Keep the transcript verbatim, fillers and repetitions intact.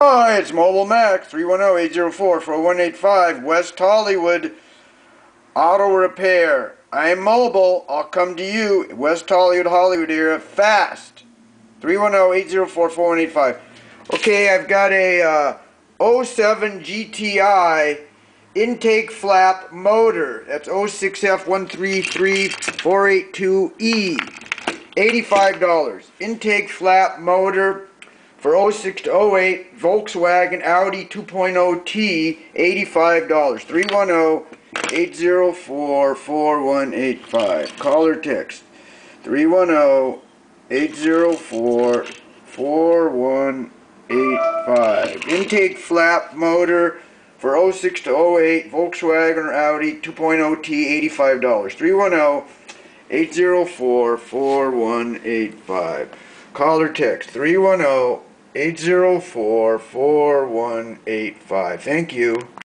Hi, it's Mobile Max, three one zero, eight zero four, four one eight five, West Hollywood Auto Repair. I am mobile. I'll come to you. West Hollywood, Hollywood area, fast. three one zero, eight zero four, four one eight five. Okay, I've got a uh, oh seven G T I intake flap motor. That's oh six F one three three four eight two E. eighty-five dollars. Intake flap motor for oh six to oh eight Volkswagen Audi two point oh T. eighty-five dollars. three one zero, eight zero four, four one eight five. Call or text. three one zero, eight zero four, four one eight five. Intake flap motor for oh six to oh eight Volkswagen or Audi two point oh T. eighty-five dollars. three one zero, eight zero four, four one eight five. Call or text three one zero, eight zero four, four one eight five. Thank you.